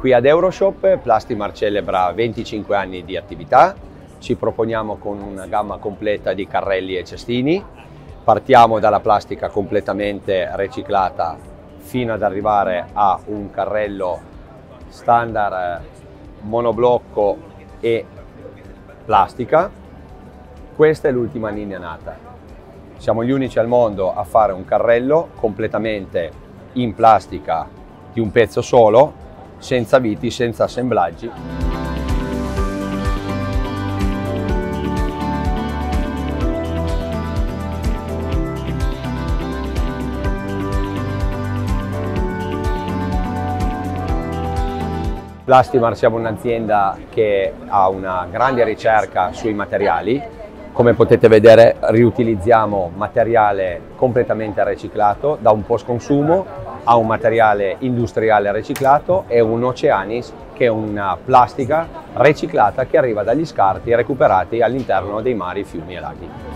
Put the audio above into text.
Qui ad Euroshop Plastimar celebra 25 anni di attività, ci proponiamo con una gamma completa di carrelli e cestini, partiamo dalla plastica completamente riciclata fino ad arrivare a un carrello standard monoblocco e plastica. Questa è l'ultima linea nata. Siamo gli unici al mondo a fare un carrello completamente in plastica di un pezzo solo, senza viti, senza assemblaggi. Plastimar siamo un'azienda che ha una grande ricerca sui materiali. Come potete vedere riutilizziamo materiale completamente riciclato, da un post consumo a un materiale industriale riciclato e un Oceanis, che è una plastica riciclata che arriva dagli scarti recuperati all'interno dei mari, fiumi e laghi.